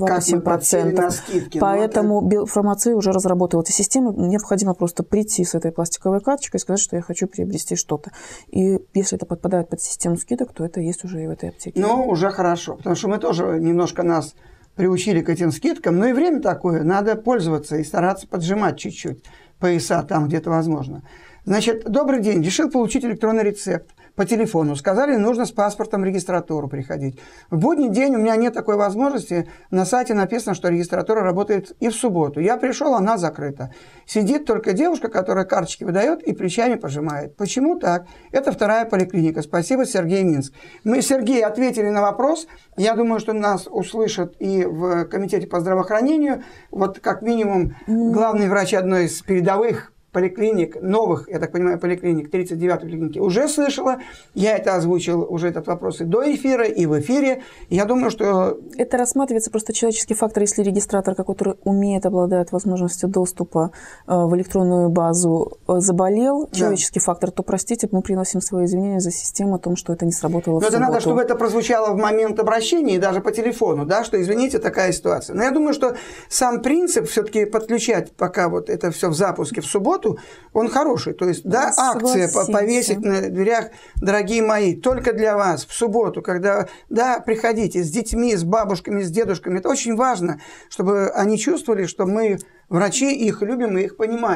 27%. Поэтому Белфармация уже разработала эти системы. Необходимо просто прийти с этой пластиковой карточкой и сказать, что я хочу приобрести что-то. И если это подпадает под систему скидок, то это есть уже и в этой аптеке. Ну, уже хорошо, потому что мы тоже немножко нас приучили к этим скидкам, но и время такое, надо пользоваться и стараться поджимать чуть-чуть пояса там, где это возможно. Значит, добрый день, решил получить электронный рецепт по телефону. Сказали, нужно с паспортом в регистратуру приходить. В будний день у меня нет такой возможности. На сайте написано, что регистратура работает и в субботу. Я пришел, она закрыта. Сидит только девушка, которая карточки выдает и плечами пожимает. Почему так? Это вторая поликлиника. Спасибо, Сергей, Минск. Мы, Сергей, ответили на вопрос. Я думаю, что нас услышат и в комитете по здравоохранению. Вот как минимум главный врач одной из передовых поликлиник, новых, я так понимаю, поликлиник, 39-й поликлиники, уже слышала. Я это озвучил, уже этот вопрос и до эфира, и в эфире. Я думаю, что... Это рассматривается просто человеческий фактор, если регистратор, который умеет, обладает возможностью доступа в электронную базу, заболел, человеческий фактор, то, простите, мы приносим свои извинения за систему о том, что это не сработало в субботу. Но это надо, чтобы это прозвучало в момент обращения и даже по телефону, да, что, извините, такая ситуация. Но я думаю, что сам принцип все-таки подключать пока вот это все в запуске в субботу, он хороший. То есть, да, акция повесить на дверях, дорогие мои, только для вас в субботу, когда, да, приходите с детьми, с бабушками, с дедушками. Это очень важно, чтобы они чувствовали, что мы, врачи, их любим и их понимаем.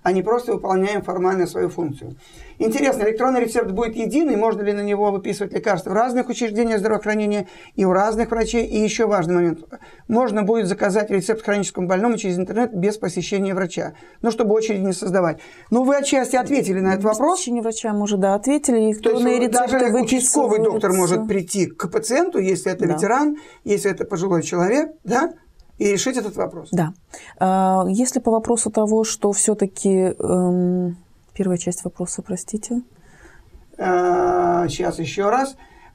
а не просто выполняем формально свою функцию. Интересно, электронный рецепт будет единый, можно ли на него выписывать лекарства в разных учреждениях здравоохранения и у разных врачей? И еще важный момент, можно будет заказать рецепт хроническому больному через интернет без посещения врача, ну, чтобы очередь не создавать. Ну, вы отчасти ответили на этот вопрос. Без посещения врача мы уже, да, ответили. Электронные рецепты даже участковый доктор может прийти к пациенту, если это ветеран, если это пожилой человек, да, и решить этот вопрос. Да. Если по вопросу того, что все-таки... Первая часть вопроса, простите. Сейчас еще раз.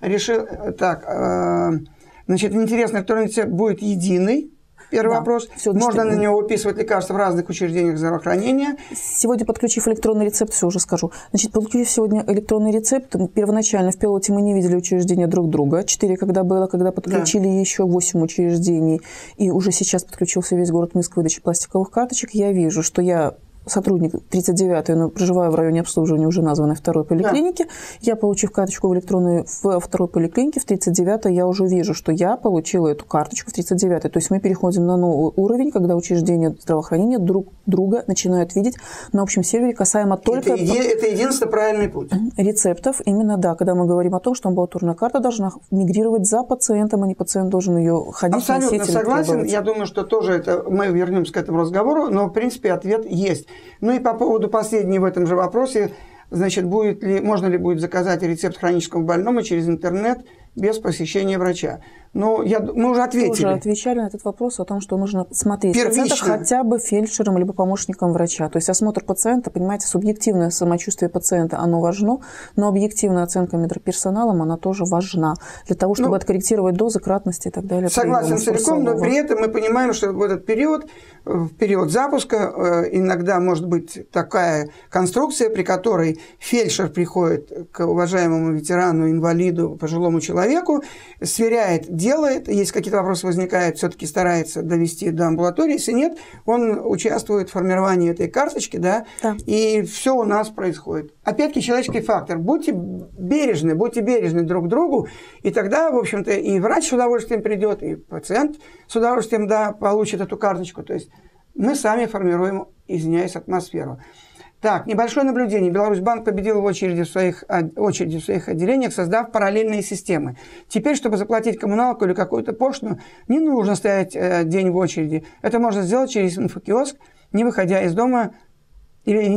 Значит, интересно, электронный рецепт будет единый. Первый вопрос. Можно на него выписывать лекарства в разных учреждениях здравоохранения. Сегодня, подключив электронный рецепт, все уже скажу. Значит, подключив сегодня электронный рецепт, первоначально в пилоте мы не видели учреждения друг друга. 4 когда было, когда подключили еще 8 учреждений. И уже сейчас подключился весь город Минск к выдаче пластиковых карточек. Я вижу, что я сотрудник 39-й, но проживаю в районе обслуживания уже названной второй поликлиники. Да. Я, получив карточку в электронную в второй поликлинике, в 39-й, я уже вижу, что я получила эту карточку в 39-й. То есть мы переходим на новый уровень, когда учреждения здравоохранения друг друга начинают видеть на общем сервере касаемо только... Это единственный правильный путь. Рецептов, именно, да, когда мы говорим о том, что амбулаторная карта должна мигрировать за пациентом, а не пациент должен ее ходить. Абсолютно согласен. Я думаю, что тоже это мы вернемся к этому разговору, но в принципе ответ есть. Ну и по поводу последней в этом же вопросе, значит, можно ли будет заказать рецепт хроническому больному через интернет без посещения врача? Ну, мы уже ответили. Уже отвечали на этот вопрос о том, что нужно смотреть пациента хотя бы фельдшером либо помощником врача. То есть осмотр пациента, понимаете, субъективное самочувствие пациента, оно важно, но объективная оценка медперсоналом, она тоже важна для того, чтобы откорректировать дозы, кратности и так далее. Согласен целиком, но при этом мы понимаем, что в этот период, в период запуска, иногда может быть такая конструкция, при которой фельдшер приходит к уважаемому ветерану, инвалиду, пожилому человеку, сверяет, делает, если какие-то вопросы возникают, все-таки старается довести до амбулатории, если нет, он участвует в формировании этой карточки, да. И все у нас происходит. Опять-таки человеческий фактор. Будьте бережны друг к другу, и тогда, в общем-то, и врач с удовольствием придет, и пациент с удовольствием, да, получит эту карточку. То есть мы сами формируем, извиняюсь, атмосферу. Так, небольшое наблюдение. Беларусьбанк победил в очереди в своих отделениях, создав параллельные системы. Теперь, чтобы заплатить коммуналку или какую-то пошлину, не нужно стоять день в очереди. Это можно сделать через инфокиоск, не выходя из дома, или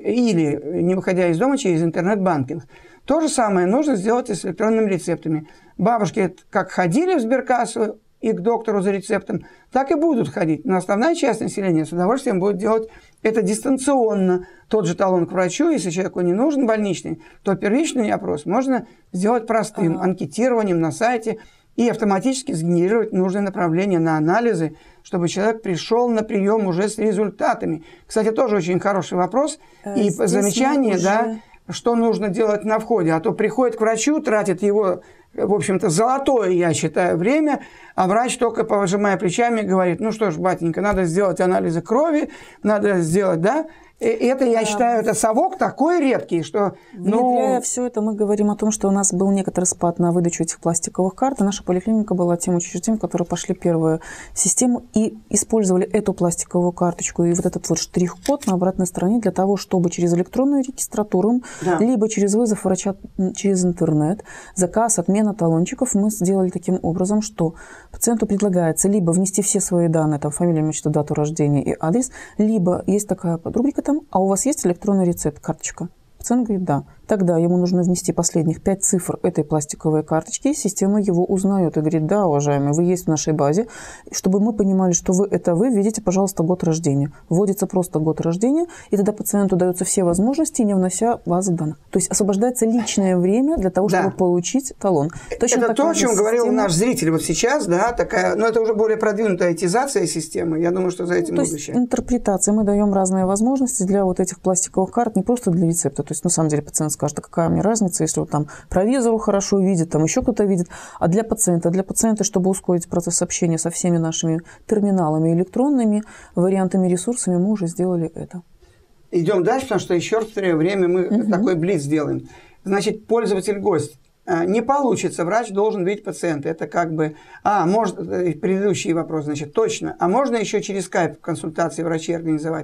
не выходя из дома через интернет-банкинг. То же самое нужно сделать и с электронными рецептами. Бабушки как ходили в сберкассу и к доктору за рецептом, так и будут ходить. Но основная часть населения с удовольствием будет делать это дистанционно. Тот же талон к врачу, если человеку не нужен больничный, то первичный опрос можно сделать простым анкетированием на сайте и автоматически сгенерировать нужное направление на анализы, чтобы человек пришел на прием уже с результатами. Кстати, тоже очень хороший вопрос и замечание, да, что нужно делать на входе. А то приходит к врачу, тратит его, в общем-то, золотое, я считаю, время, а врач только, пожимая плечами, говорит: ну что ж, батенька, надо сделать анализы крови, надо сделать, да. И это, я считаю, это совок такой редкий, что... Внедряя все это, мы говорим о том, что у нас был некоторый спад на выдачу этих пластиковых карт, и наша поликлиника была тем учреждением, которые пошли первую систему и использовали эту пластиковую карточку и вот этот вот штрих-код на обратной стороне для того, чтобы через электронную регистратуру, либо через вызов врача через интернет, заказ, отмена талончиков, мы сделали таким образом, что пациенту предлагается либо внести все свои данные, там, фамилия, имя, отчество, дату рождения и адрес, либо есть такая рубрика там: а у вас есть электронный рецепт, карточка? Пациент говорит: да. Тогда ему нужно внести последних 5 цифр этой пластиковой карточки, и система его узнает и говорит: да, уважаемый, вы есть в нашей базе. Чтобы мы понимали, что вы это вы, введите, пожалуйста, год рождения. Вводится просто год рождения, и тогда пациенту даются все возможности, не внося базы данных. То есть освобождается личное время для того, чтобы получить талон. Точно это то, о чем говорил наш зритель вот сейчас, да, такая, но это уже более продвинутая этизация системы. Я думаю, что за этим будущее. То есть интерпретация. Мы даем разные возможности для вот этих пластиковых карт, не просто для рецепта. То есть, на самом деле, пациент скажет: а какая мне разница, если вот там провизору хорошо видит, там еще кто-то видит. А для пациента, чтобы ускорить процесс общения со всеми нашими терминалами электронными, вариантами, ресурсами, мы уже сделали это. Идем дальше, потому что еще раз время мы такой блиц сделаем. Значит, пользователь-гость. Не получится, врач должен видеть пациента. Это как бы... предыдущий вопрос, значит, точно. А можно еще через скайп консультации врачей организовать?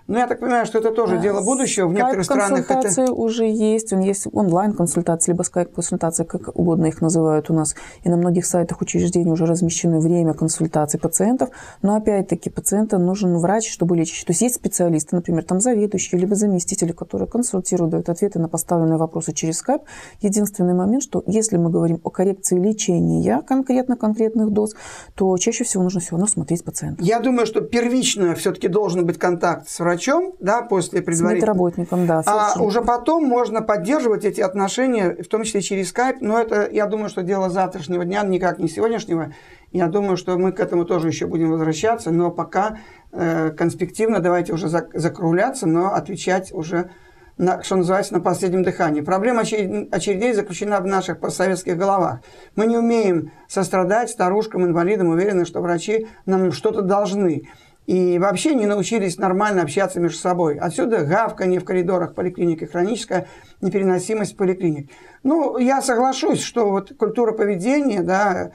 Но я так понимаю, что это тоже дело будущего. В некоторых странах консультации это... уже есть. Он есть онлайн-консультации, либо скайп-консультации, как угодно их называют у нас. И на многих сайтах учреждений уже размещены время консультаций пациентов. Но опять-таки пациенту нужен врач, чтобы лечить. То есть есть специалисты, например, там заведующие, либо заместители, которые консультируют, дают ответы на поставленные вопросы через скайп. Единственный момент, что если мы говорим о коррекции лечения конкретных доз, то чаще всего нужно все равно смотреть пациента. Я думаю, что первично все-таки должен быть контакт с врачом, да, после предварительного. С медработником, да. А уже потом можно поддерживать эти отношения, в том числе через скайп. Но это, я думаю, что дело завтрашнего дня, никак не сегодняшнего. Я думаю, что мы к этому тоже еще будем возвращаться. Но пока конспективно давайте уже закругляться, но отвечать уже, что называется, на последнем дыхании. Проблема очередей заключена в наших постсоветских головах. Мы не умеем сострадать старушкам, инвалидам, уверены, что врачи нам что-то должны. И вообще не научились нормально общаться между собой. Отсюда гавканье в коридорах поликлиник и хроническая непереносимость поликлиник. Ну, я соглашусь, что вот культура поведения, да,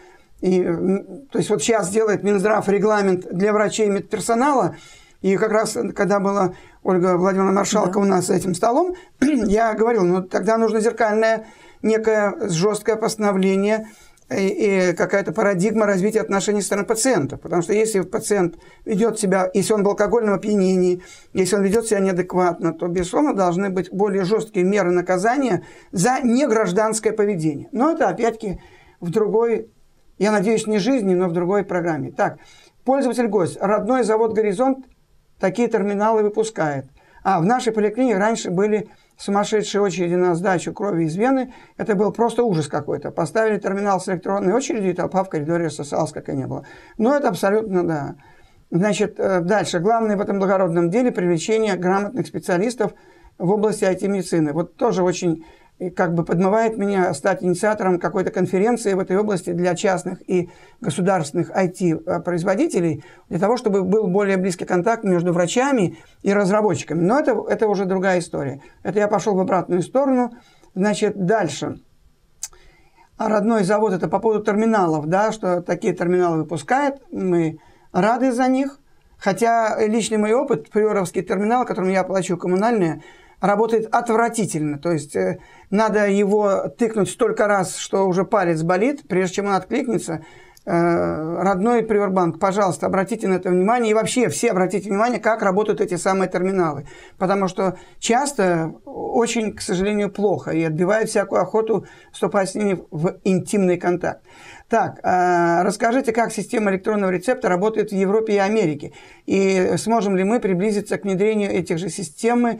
то есть вот сейчас делает Минздрав регламент для врачей и медперсонала, и как раз, когда была Ольга Владимировна Маршалка у нас за этим столом, я говорил, ну тогда нужно зеркальное некое жесткое постановление и какая-то парадигма развития отношений со стороны пациентов. Потому что если пациент ведет себя, если он в алкогольном опьянении, если он ведет себя неадекватно, то, безусловно, должны быть более жесткие меры наказания за негражданское поведение. Но это, опять-таки, в другой, я надеюсь, не жизни, но в другой программе. Так, пользователь-гость. Родной завод «Горизонт» такие терминалы выпускает. В нашей поликлинике раньше были сумасшедшие очереди на сдачу крови из вены. Это был просто ужас какой-то. Поставили терминал с электронной очередью, и толпа в коридоре рассосалась, как и не было. Но это абсолютно да. Значит, дальше. Главное в этом благородном деле привлечение грамотных специалистов в области IT-медицины. Вот тоже очень как бы подмывает меня стать инициатором какой-то конференции в этой области для частных и государственных IT-производителей, для того, чтобы был более близкий контакт между врачами и разработчиками. Но это уже другая история. Это я пошел в обратную сторону. Значит, дальше. Родной завод, это по поводу терминалов, да, что такие терминалы выпускает. Мы рады за них. Хотя личный мой опыт, приоровский терминал, которым я плачу коммунальные, работает отвратительно. То есть надо его тыкнуть столько раз, что уже палец болит, прежде чем он откликнется. Родной Приорбанк, пожалуйста, обратите на это внимание. И вообще все обратите внимание, как работают эти самые терминалы. Потому что часто очень, к сожалению, плохо. И отбивает всякую охоту вступать с ними в интимный контакт. Так, расскажите, как система электронного рецепта работает в Европе и Америке. И сможем ли мы приблизиться к внедрению этой же системы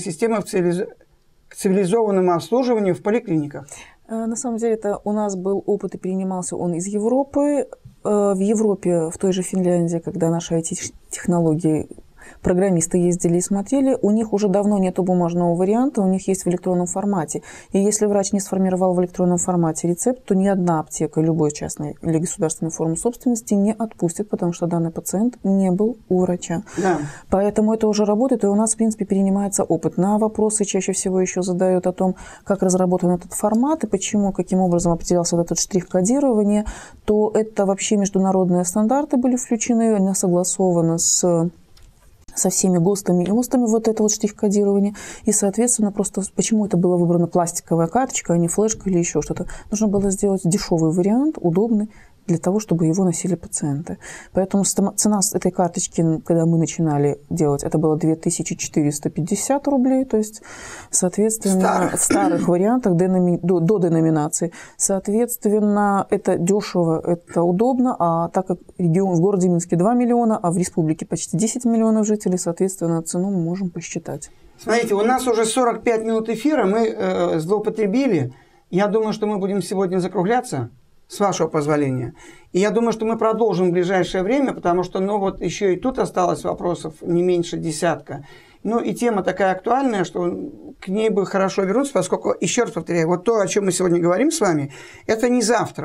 к цивилизованному обслуживанию в поликлиниках? На самом деле, это у нас был опыт, и перенимался он из Европы. В Европе, в той же Финляндии, когда наши IT-технологии, программисты ездили и смотрели, у них уже давно нет бумажного варианта, у них есть в электронном формате. И если врач не сформировал в электронном формате рецепт, то ни одна аптека, любой частной или государственной формы собственности не отпустит, потому что данный пациент не был у врача. Да. Поэтому это уже работает, и у нас, в принципе, перенимается опыт. На вопросы чаще всего еще задают о том, как разработан этот формат и почему, каким образом определялся вот этот штрих-кодирование, то это вообще международные стандарты были включены, они согласованы со всеми ГОСТами и ОСТами вот это вот штрих-кодирование. И, соответственно, просто почему это была выбрана пластиковая карточка, а не флешка или еще что-то. Нужно было сделать дешевый вариант, удобный, для того, чтобы его носили пациенты. Поэтому цена этой карточки, когда мы начинали делать, это было 2450 рублей, то есть, соответственно, в старых вариантах до деноминации. Соответственно, это дешево, это удобно, а так как в городе Минске 2 миллиона, а в республике почти 10 миллионов жителей, соответственно, цену мы можем посчитать. Смотрите, у нас уже 45 минут эфира, мы злоупотребили. Я думаю, что мы будем сегодня закругляться, с вашего позволения. И я думаю, что мы продолжим в ближайшее время, потому что, вот еще и тут осталось вопросов не меньше десятка. И тема такая актуальная, что к ней бы хорошо вернуться, поскольку, еще раз повторяю, вот то, о чем мы сегодня говорим с вами, это не завтра.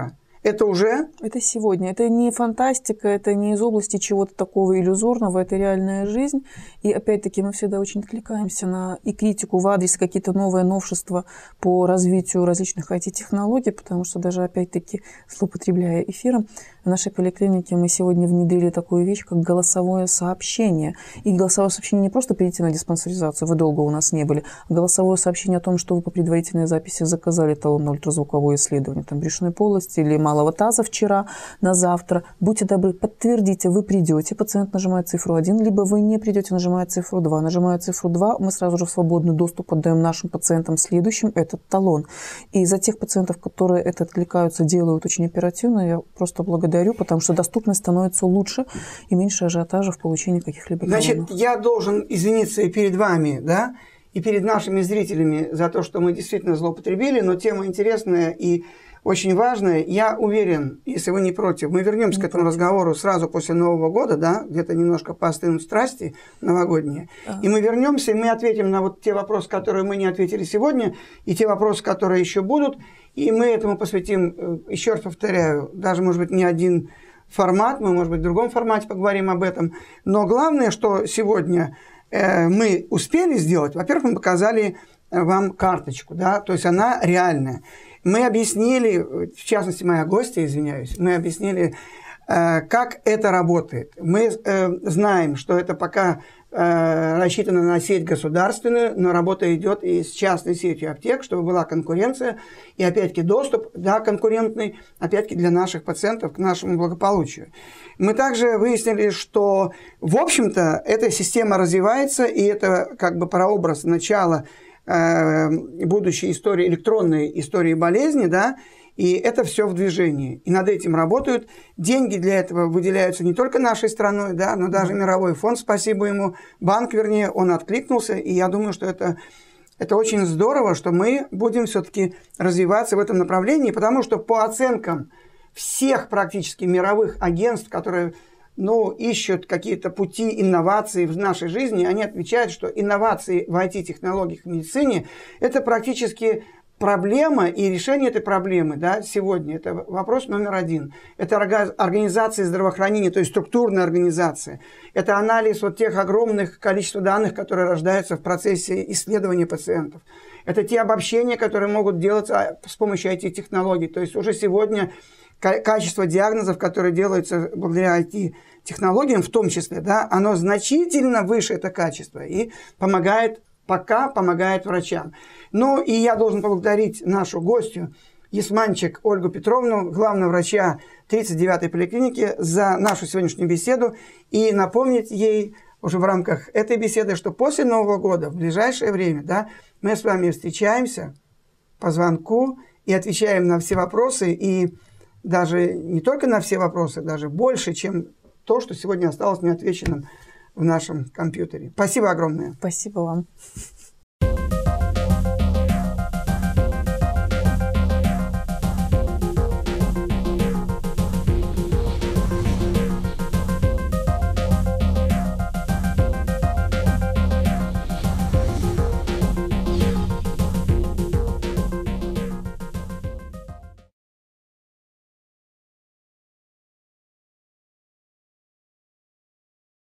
Это уже? Это сегодня. Это не фантастика, это не из области чего-то такого иллюзорного, это реальная жизнь. И опять-таки мы всегда очень откликаемся на и критику в адрес какие-то новые новшества по развитию различных IT-технологий, потому что даже опять-таки, злоупотребляя эфиром, в нашей поликлинике мы сегодня внедрили такую вещь, как голосовое сообщение. И голосовое сообщение не просто перейти на диспансеризацию, вы долго у нас не были, а голосовое сообщение о том, что вы по предварительной записи заказали талон на ультразвуковое исследование там, брюшной полости или малого таза вчера на завтра. Будьте добры, подтвердите, вы придете, пациент нажимает цифру 1, либо вы не придете, нажимает цифру 2. Нажимая цифру 2, мы сразу же в свободный доступ отдаем нашим пациентам следующим этот талон. И за тех пациентов, которые это откликаются, делают очень оперативно, я просто благодарю, потому что доступность становится лучше и меньше ажиотажа в получении каких-либо талонов. Значит, я должен извиниться и перед вами, да, и перед нашими зрителями за то, что мы действительно злоупотребили, но тема интересная и очень важная. Я уверен, если вы не против, мы вернемся к этому разговору сразу после Нового года, да, где-то немножко поостынут страсти новогодние, и мы вернемся, и мы ответим на вот те вопросы, которые мы не ответили сегодня, и те вопросы, которые еще будут, и мы этому посвятим, еще раз повторяю, даже, может быть, не один формат, мы, может быть, в другом формате поговорим об этом, но главное, что сегодня мы успели сделать, во-первых, мы показали вам карточку, да, то есть она реальная. Мы объяснили, в частности, моя гостья, извиняюсь, мы объяснили, как это работает. Мы знаем, что это пока рассчитано на сеть государственную, но работа идет и с частной сетью аптек, чтобы была конкуренция и, опять-таки, доступ, да, конкурентный, опять-таки, для наших пациентов к нашему благополучию. Мы также выяснили, что, в общем-то, эта система развивается, и это как бы прообраз начала будущей истории, электронной истории болезни, да, и это все в движении. И над этим работают. Деньги для этого выделяются не только нашей страной, да, но даже мировой фонд, спасибо ему, банк, вернее, он откликнулся. И я думаю, что это очень здорово, что мы будем все-таки развиваться в этом направлении, потому что по оценкам всех практически мировых агентств, которые ищут какие-то пути инноваций в нашей жизни, они отвечают, что инновации в IT-технологиях в медицине – это практически проблема, и решение этой проблемы, да, сегодня, это вопрос номер один. Это организация здравоохранения, то есть структурная организация. Это анализ вот тех огромных количеств данных, которые рождаются в процессе исследования пациентов. Это те обобщения, которые могут делаться с помощью IT-технологий. То есть уже сегодня качество диагнозов, которые делаются благодаря IT-технологиям, в том числе, да, оно значительно выше, это качество, и пока помогает врачам. Ну, и я должен поблагодарить нашу гостью, Ясманчик Ольгу Петровну, главного врача 39-й поликлиники, за нашу сегодняшнюю беседу, и напомнить ей уже в рамках этой беседы, что после Нового года, в ближайшее время, да, мы с вами встречаемся по звонку и отвечаем на все вопросы, и даже не только на все вопросы, даже больше, чем то, что сегодня осталось неотвеченным в нашем компьютере. Спасибо огромное. Спасибо вам.